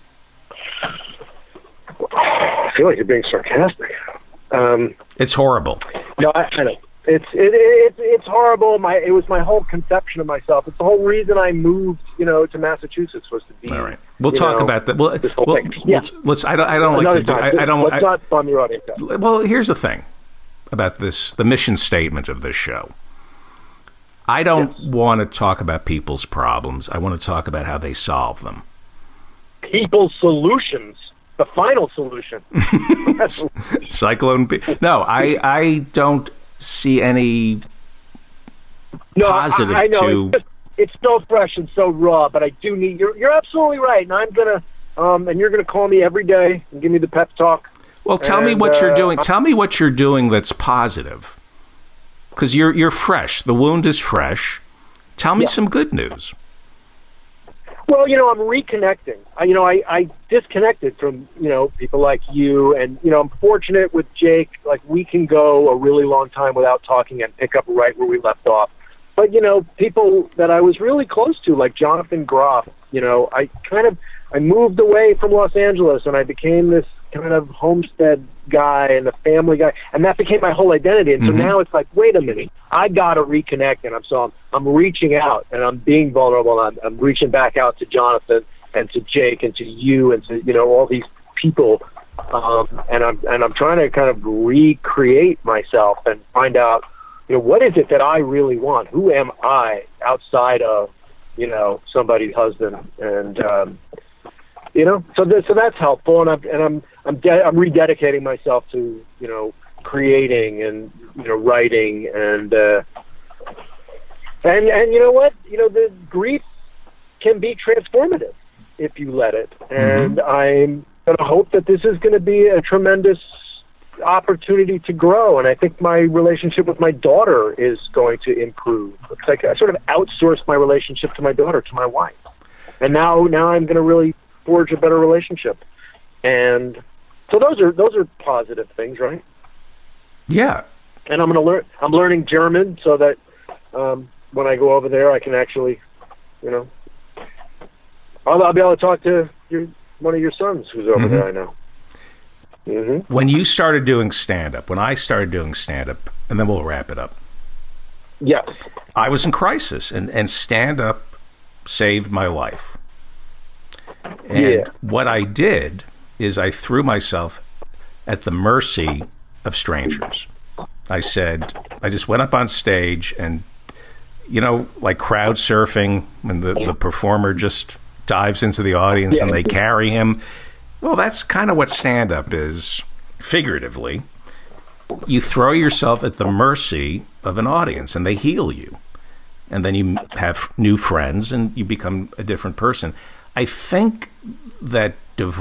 I feel like you're being sarcastic. It's horrible. No, I know. It's horrible. It was my whole conception of myself. It's the whole reason I moved, you know, to Massachusetts was to be. All right, we'll talk about that. Let's. I don't like to do. I don't. Let's not bum your audience out. Well, here's the thing about this: the mission statement of this show. I don't want to talk about people's problems. I want to talk about how they solve them. People's solutions. The final solution. Cyclone B. No, I don't see any positive I know. to. It's so fresh and so raw, but I do need. You're absolutely right, and I'm gonna. And you're gonna call me every day and give me the pep talk. Well, tell me what you're doing. Tell me what you're doing that's positive, because you're fresh. The wound is fresh. Tell me some good news. Well, you know, I'm reconnecting. I disconnected from, you know, people like you, and, you know, I'm fortunate with Jake. Like, we can go a really long time without talking and pick up right where we left off. But, you know, people that I was really close to, like Jonathan Groff, you know, I moved away from Los Angeles, and I became this kind of homestead guy and a family guy, and that became my whole identity. And so now it's like, wait a minute, I got to reconnect, and I'm reaching out, and I'm being vulnerable. And I'm reaching back out to Jonathan and to Jake and to you and to, you know, all these people, and I'm trying to kind of recreate myself and find out what is it that I really want? Who am I outside of, somebody's husband? And, so that's helpful. And I'm rededicating myself to, creating and, writing and you know what? The grief can be transformative if you let it. And I'm going to hope that this is going to be a tremendous opportunity to grow. And I think my relationship with my daughter is going to improve. It's like I sort of outsourced my relationship to my daughter, to my wife. And now I'm going to really forge a better relationship. And so those are positive things, right? Yeah. And I'm learning German so that when I go over there, I can actually, I'll be able to talk to one of your sons who's over there, I know. When you started doing stand-up, when I started doing stand-up, and then we'll wrap it up. Yeah. I was in crisis, and stand-up saved my life. And what I did is I threw myself at the mercy of strangers. I just went up on stage and, like crowd surfing, when the performer just dives into the audience and they carry him. Well, that's kind of what stand-up is, figuratively. You throw yourself at the mercy of an audience, and they heal you. And then you have new friends, and you become a different person. I think that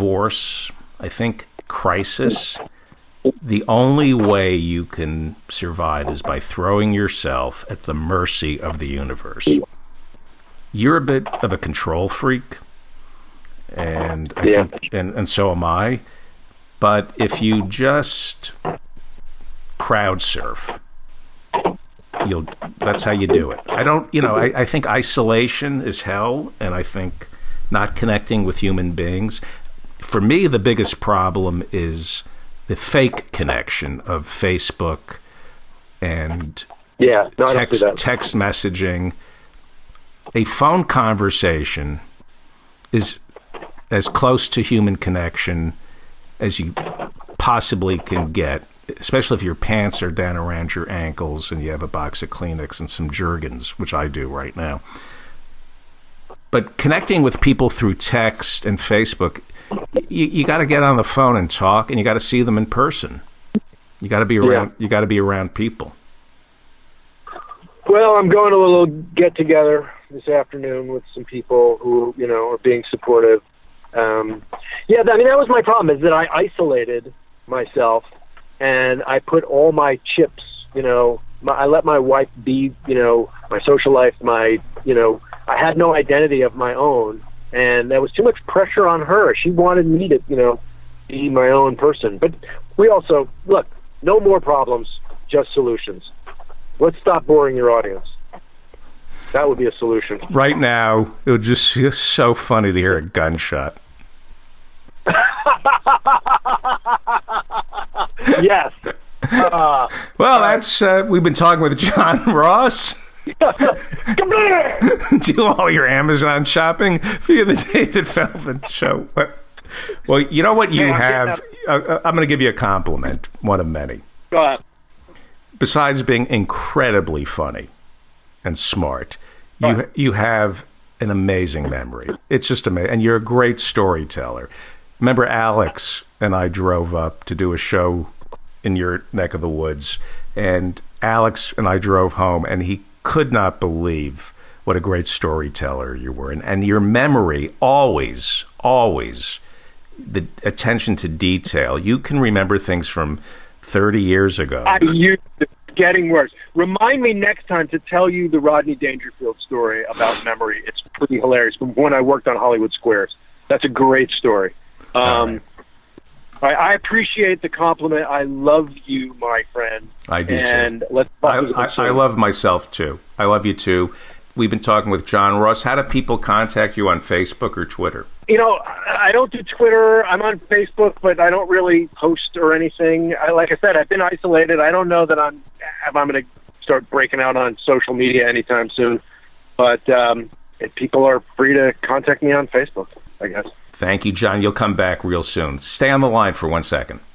crisis, the only way you can survive is by throwing yourself at the mercy of the universe. You're a bit of a control freak. And I think, and so am I. But if you just crowd surf, that's how you do it. I think isolation is hell, and I think not connecting with human beings. For me, the biggest problem is the fake connection of Facebook and text messaging. A phone conversation is as close to human connection as you possibly can get, especially if your pants are down around your ankles and you have a box of Kleenex and some Jergens, which I do right now. But connecting with people through text and Facebook, you got to get on the phone and talk, and you got to see them in person. You got to be around. You got to be around people. Well, I'm going to a little get together this afternoon with some people who are being supportive. That was my problem, is that I isolated myself and I put all my chips, I let my wife be, my social life, I had no identity of my own, and there was too much pressure on her. She wanted me to, be my own person. But we also, look, no more problems, just solutions. Let's stop boring your audience. That would be a solution. Right now, it would just feel so funny to hear a gunshot. Yes. That's we've been talking with Jon Ross. Come here. Do all your Amazon shopping via the David Feldman Show. Well, you know what you have? I'm going to give you a compliment, one of many. Go ahead. Besides being incredibly funny and smart, you have an amazing memory. It's just amazing. And you're a great storyteller. Remember, Alex and I drove up to do a show in your neck of the woods, and Alex and I drove home, and he could not believe what a great storyteller you were. And your memory, always, the attention to detail. You can remember things from 30 years ago. It's getting worse. Remind me next time to tell you the Rodney Dangerfield story about memory. It's pretty hilarious. From when I worked on Hollywood Squares. That's a great story. Right. I appreciate the compliment. I love you, my friend. I do, and too. Let's talk I love myself, too. I love you, too. We've been talking with Jon Ross. How do people contact you on Facebook or Twitter? I don't do Twitter. I'm on Facebook, but I don't really post or anything. Like I said, I've been isolated. I don't know that I'm going to start breaking out on social media anytime soon. But people are free to contact me on Facebook, I guess. Thank you, Jon. You'll come back real soon. Stay on the line for 1 second.